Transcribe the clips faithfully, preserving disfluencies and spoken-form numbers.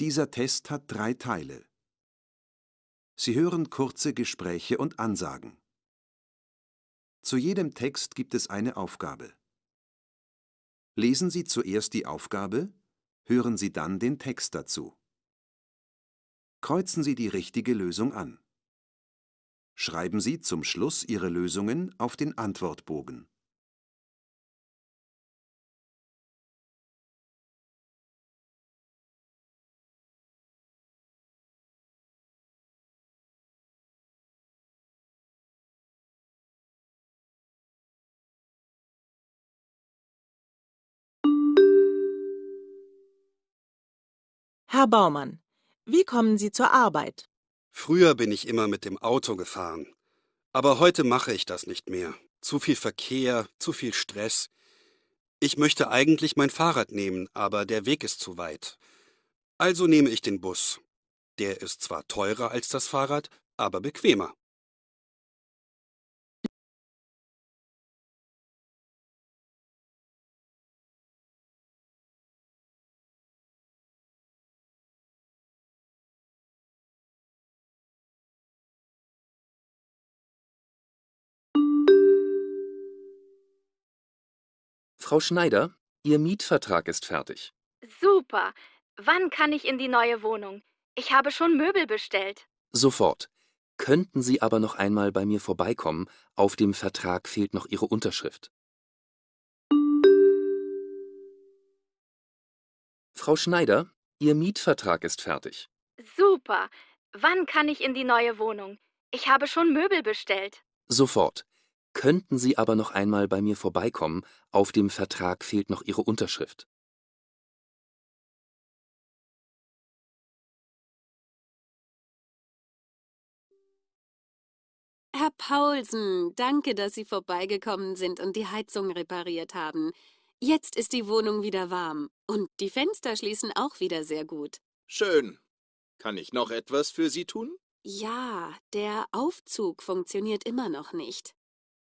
Dieser Test hat drei Teile. Sie hören kurze Gespräche und Ansagen. Zu jedem Text gibt es eine Aufgabe. Lesen Sie zuerst die Aufgabe, hören Sie dann den Text dazu. Kreuzen Sie die richtige Lösung an. Schreiben Sie zum Schluss Ihre Lösungen auf den Antwortbogen. Herr Baumann, wie kommen Sie zur Arbeit? Früher bin ich immer mit dem Auto gefahren. Aber heute mache ich das nicht mehr. Zu viel Verkehr, zu viel Stress. Ich möchte eigentlich mein Fahrrad nehmen, aber der Weg ist zu weit. Also nehme ich den Bus. Der ist zwar teurer als das Fahrrad, aber bequemer. Frau Schneider, Ihr Mietvertrag ist fertig. Super. Wann kann ich in die neue Wohnung? Ich habe schon Möbel bestellt. Sofort. Könnten Sie aber noch einmal bei mir vorbeikommen? Auf dem Vertrag fehlt noch Ihre Unterschrift. Frau Schneider, Ihr Mietvertrag ist fertig. Super. Wann kann ich in die neue Wohnung? Ich habe schon Möbel bestellt. Sofort. Könnten Sie aber noch einmal bei mir vorbeikommen? Auf dem Vertrag fehlt noch Ihre Unterschrift. Herr Paulsen, danke, dass Sie vorbeigekommen sind und die Heizung repariert haben. Jetzt ist die Wohnung wieder warm und die Fenster schließen auch wieder sehr gut. Schön. Kann ich noch etwas für Sie tun? Ja, der Aufzug funktioniert immer noch nicht.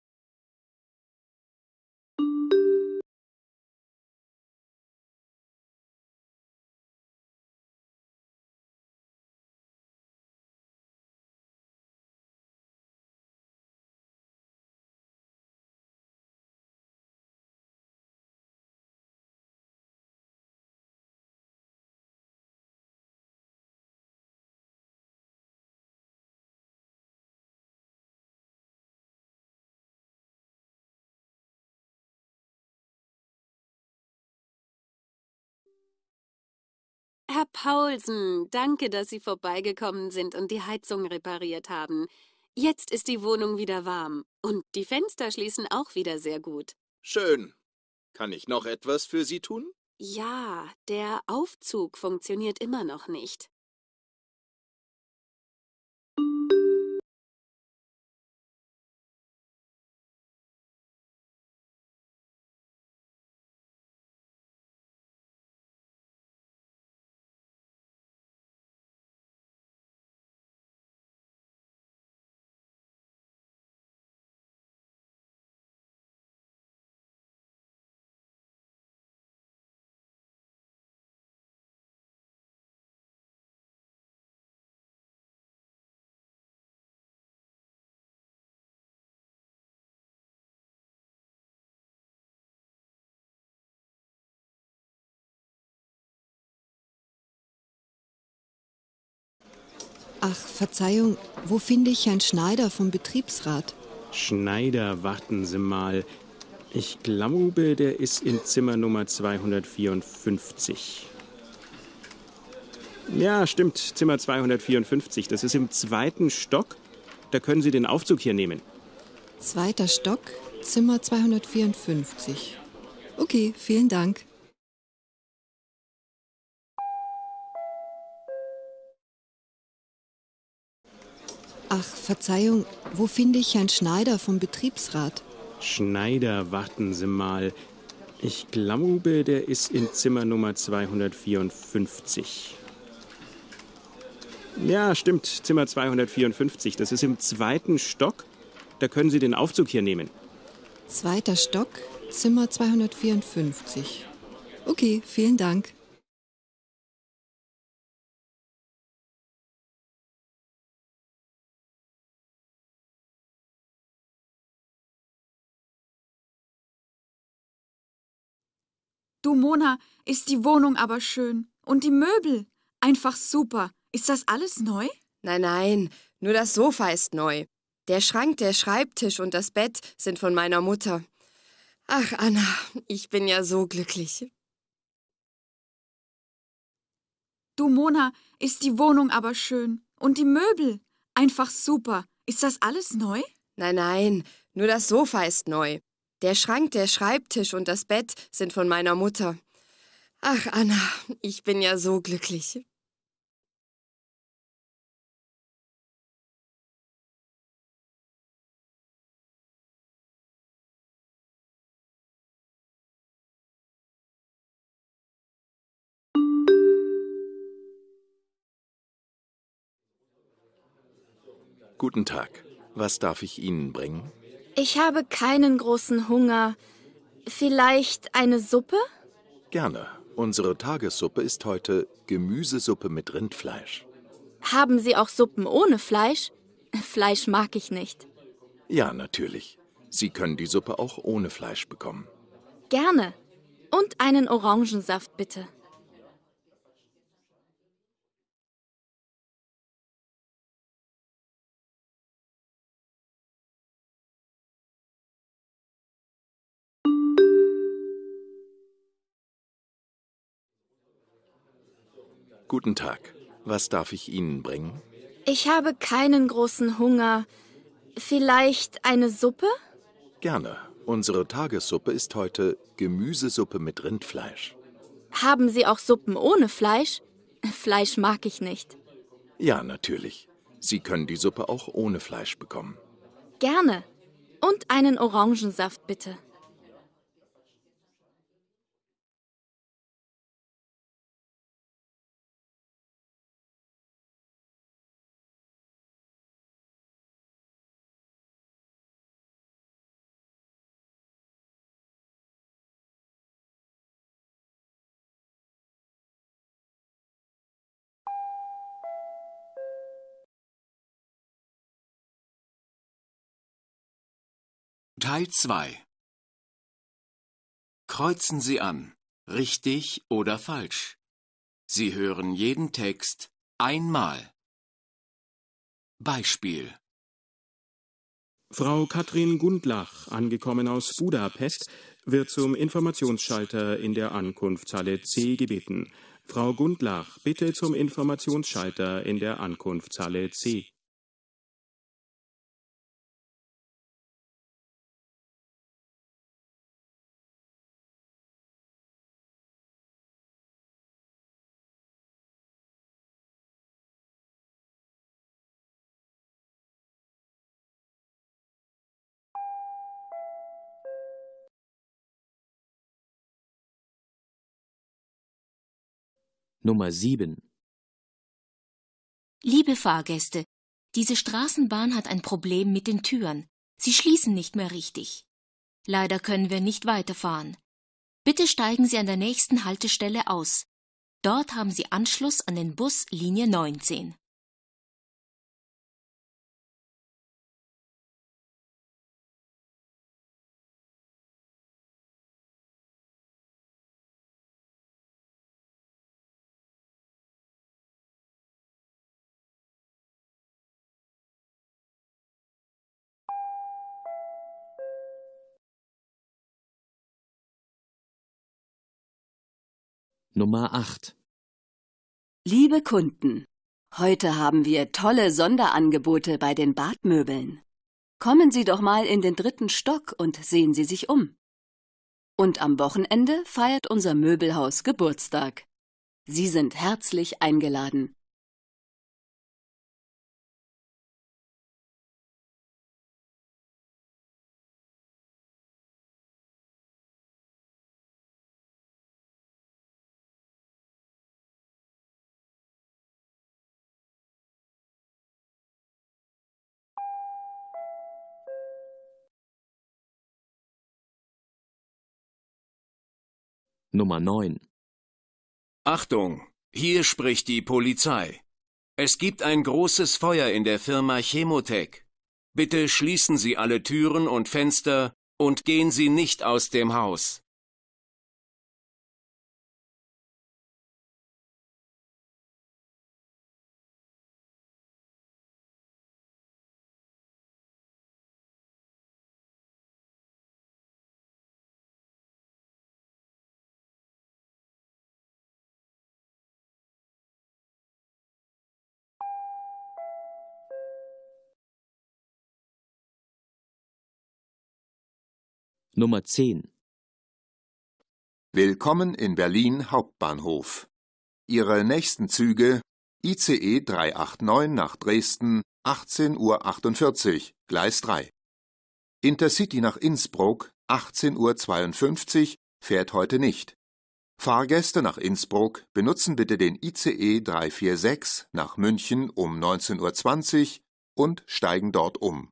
Herr Paulsen, danke, dass Sie vorbeigekommen sind und die Heizung repariert haben. Jetzt ist die Wohnung wieder warm und die Fenster schließen auch wieder sehr gut. Schön. Kann ich noch etwas für Sie tun? Ja, der Aufzug funktioniert immer noch nicht. Ach, Verzeihung, wo finde ich Herrn Schneider vom Betriebsrat? Schneider, warten Sie mal. Ich glaube, der ist in Zimmer Nummer zweihundertvierundfünfzig. Ja, stimmt, Zimmer zweihundertvierundfünfzig. Das ist im zweiten Stock. Da können Sie den Aufzug hier nehmen. Zweiter Stock, Zimmer zweihundertvierundfünfzig. Okay, vielen Dank. Ach, Verzeihung, wo finde ich Herrn Schneider vom Betriebsrat? Schneider, warten Sie mal. Ich glaube, der ist in Zimmer Nummer zweihundertvierundfünfzig. Ja, stimmt, Zimmer zweihundertvierundfünfzig. Das ist im zweiten Stock. Da können Sie den Aufzug hier nehmen. Zweiter Stock, Zimmer zweihundertvierundfünfzig. Okay, vielen Dank. Du Mona, ist die Wohnung aber schön. Und die Möbel. Einfach super. Ist das alles neu? Nein, nein, nur das Sofa ist neu. Der Schrank, der Schreibtisch und das Bett sind von meiner Mutter. Ach, Anna, ich bin ja so glücklich. Du Mona, ist die Wohnung aber schön. Und die Möbel. Einfach super. Ist das alles neu? Nein, nein, nur das Sofa ist neu. Der Schrank, der Schreibtisch und das Bett sind von meiner Mutter. Ach, Anna, ich bin ja so glücklich. Guten Tag. Was darf ich Ihnen bringen? Ich habe keinen großen Hunger. Vielleicht eine Suppe? Gerne. Unsere Tagessuppe ist heute Gemüsesuppe mit Rindfleisch. Haben Sie auch Suppen ohne Fleisch? Fleisch mag ich nicht. Ja, natürlich. Sie können die Suppe auch ohne Fleisch bekommen. Gerne. Und einen Orangensaft, bitte. Guten Tag. Was darf ich Ihnen bringen? Ich habe keinen großen Hunger. Vielleicht eine Suppe? Gerne. Unsere Tagessuppe ist heute Gemüsesuppe mit Rindfleisch. Haben Sie auch Suppen ohne Fleisch? Fleisch mag ich nicht. Ja, natürlich. Sie können die Suppe auch ohne Fleisch bekommen. Gerne. Und einen Orangensaft, bitte. Teil zwei. Kreuzen Sie an, richtig oder falsch. Sie hören jeden Text einmal. Beispiel. Frau Katrin Gundlach, angekommen aus Budapest, wird zum Informationsschalter in der Ankunftshalle C gebeten. Frau Gundlach, bitte zum Informationsschalter in der Ankunftshalle C. Nummer sieben. Liebe Fahrgäste, diese Straßenbahn hat ein Problem mit den Türen. Sie schließen nicht mehr richtig. Leider können wir nicht weiterfahren. Bitte steigen Sie an der nächsten Haltestelle aus. Dort haben Sie Anschluss an den Bus Linie neunzehn. Nummer acht. Liebe Kunden, heute haben wir tolle Sonderangebote bei den Badmöbeln. Kommen Sie doch mal in den dritten Stock und sehen Sie sich um. Und am Wochenende feiert unser Möbelhaus Geburtstag. Sie sind herzlich eingeladen. Nummer neun. Achtung, hier spricht die Polizei. Es gibt ein großes Feuer in der Firma Chemotec. Bitte schließen Sie alle Türen und Fenster und gehen Sie nicht aus dem Haus. Nummer zehn. Willkommen in Berlin Hauptbahnhof. Ihre nächsten Züge I C E drei acht neun nach Dresden, achtzehn Uhr achtundvierzig, Gleis drei. Intercity nach Innsbruck, achtzehn Uhr zweiundfünfzig, fährt heute nicht. Fahrgäste nach Innsbruck benutzen bitte den I C E drei vier sechs nach München um neunzehn Uhr zwanzig und steigen dort um.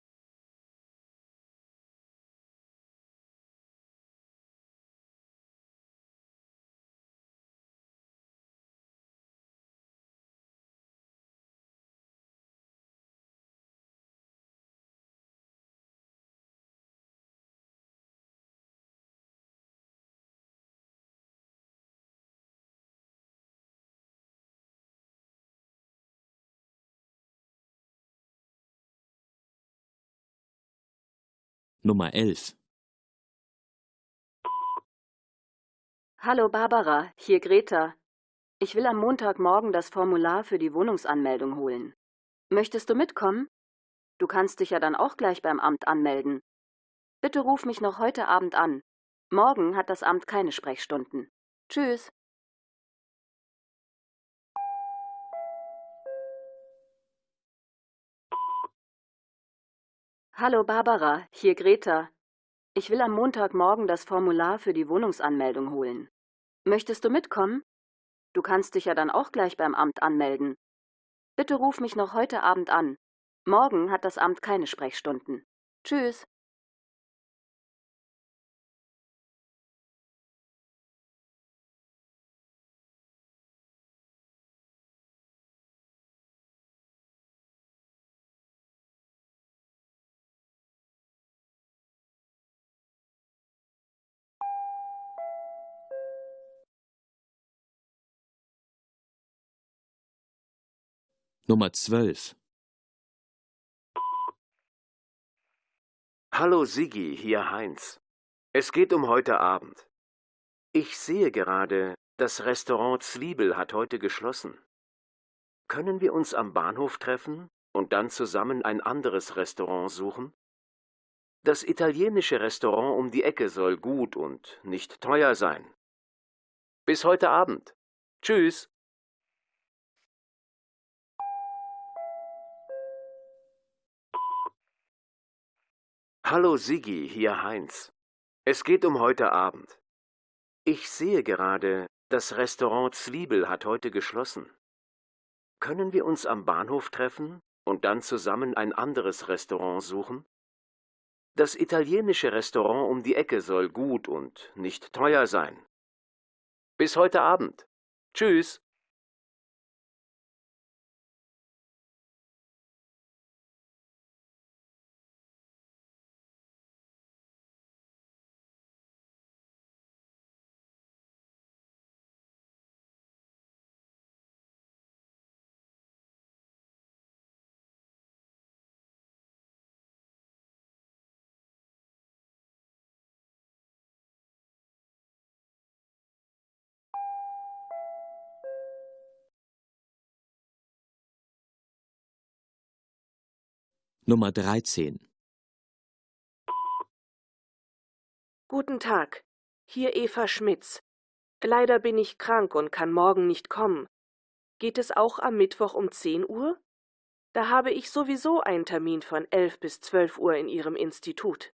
Nummer elf. Hallo Barbara, hier Greta. Ich will am Montagmorgen das Formular für die Wohnungsanmeldung holen. Möchtest du mitkommen? Du kannst dich ja dann auch gleich beim Amt anmelden. Bitte ruf mich noch heute Abend an. Morgen hat das Amt keine Sprechstunden. Tschüss. Hallo Barbara, hier Greta. Ich will am Montagmorgen das Formular für die Wohnungsanmeldung holen. Möchtest du mitkommen? Du kannst dich ja dann auch gleich beim Amt anmelden. Bitte ruf mich noch heute Abend an. Morgen hat das Amt keine Sprechstunden. Tschüss. Nummer zwölf. Hallo Siggi, hier Heinz. Es geht um heute Abend. Ich sehe gerade, das Restaurant Zwiebel hat heute geschlossen. Können wir uns am Bahnhof treffen und dann zusammen ein anderes Restaurant suchen? Das italienische Restaurant um die Ecke soll gut und nicht teuer sein. Bis heute Abend. Tschüss. Hallo Siggi, hier Heinz. Es geht um heute Abend. Ich sehe gerade, das Restaurant Zwiebel hat heute geschlossen. Können wir uns am Bahnhof treffen und dann zusammen ein anderes Restaurant suchen? Das italienische Restaurant um die Ecke soll gut und nicht teuer sein. Bis heute Abend. Tschüss. Nummer dreizehn. Guten Tag, hier Eva Schmitz. Leider bin ich krank und kann morgen nicht kommen. Geht es auch am Mittwoch um zehn Uhr? Da habe ich sowieso einen Termin von elf bis zwölf Uhr in Ihrem Institut.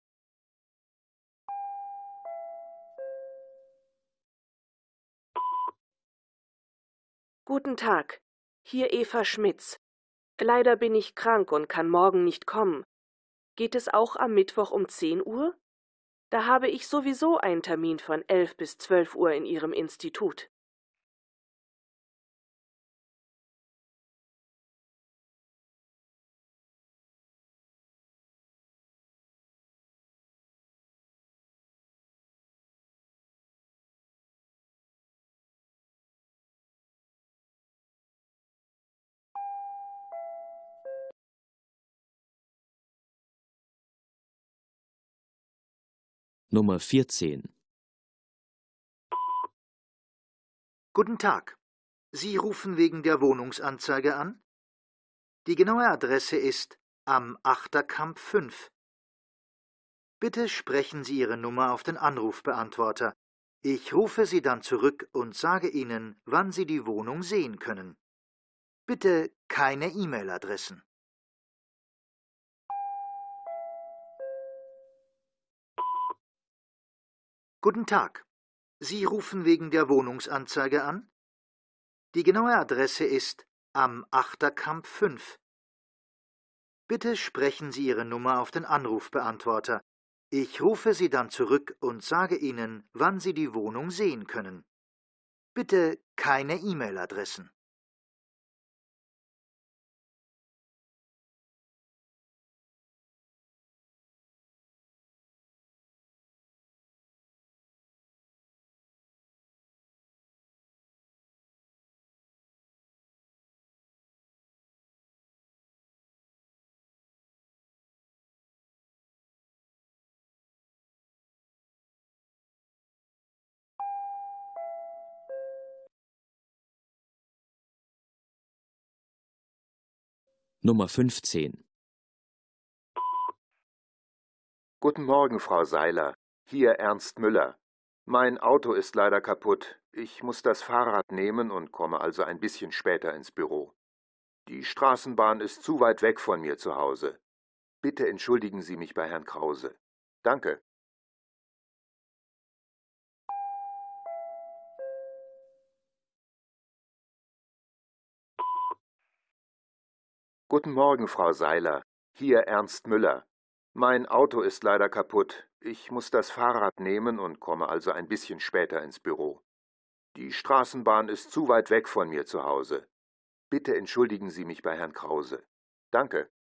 Guten Tag, hier Eva Schmitz. Leider bin ich krank und kann morgen nicht kommen. Geht es auch am Mittwoch um zehn Uhr? Da habe ich sowieso einen Termin von elf bis zwölf Uhr in Ihrem Institut. Nummer vierzehn. Guten Tag. Sie rufen wegen der Wohnungsanzeige an? Die genaue Adresse ist Am Achterkamp fünf. Bitte sprechen Sie Ihre Nummer auf den Anrufbeantworter. Ich rufe Sie dann zurück und sage Ihnen, wann Sie die Wohnung sehen können. Bitte keine E-Mail-Adressen. Guten Tag. Sie rufen wegen der Wohnungsanzeige an? Die genaue Adresse ist am Achterkamp fünf. Bitte sprechen Sie Ihre Nummer auf den Anrufbeantworter. Ich rufe Sie dann zurück und sage Ihnen, wann Sie die Wohnung sehen können. Bitte keine E-Mail-Adressen. Nummer fünfzehn. Guten Morgen, Frau Seiler. Hier Ernst Müller. Mein Auto ist leider kaputt. Ich muss das Fahrrad nehmen und komme also ein bisschen später ins Büro. Die Straßenbahn ist zu weit weg von mir zu Hause. Bitte entschuldigen Sie mich bei Herrn Krause. Danke. Guten Morgen, Frau Seiler. Hier Ernst Müller. Mein Auto ist leider kaputt. Ich muss das Fahrrad nehmen und komme also ein bisschen später ins Büro. Die Straßenbahn ist zu weit weg von mir zu Hause. Bitte entschuldigen Sie mich bei Herrn Krause. Danke.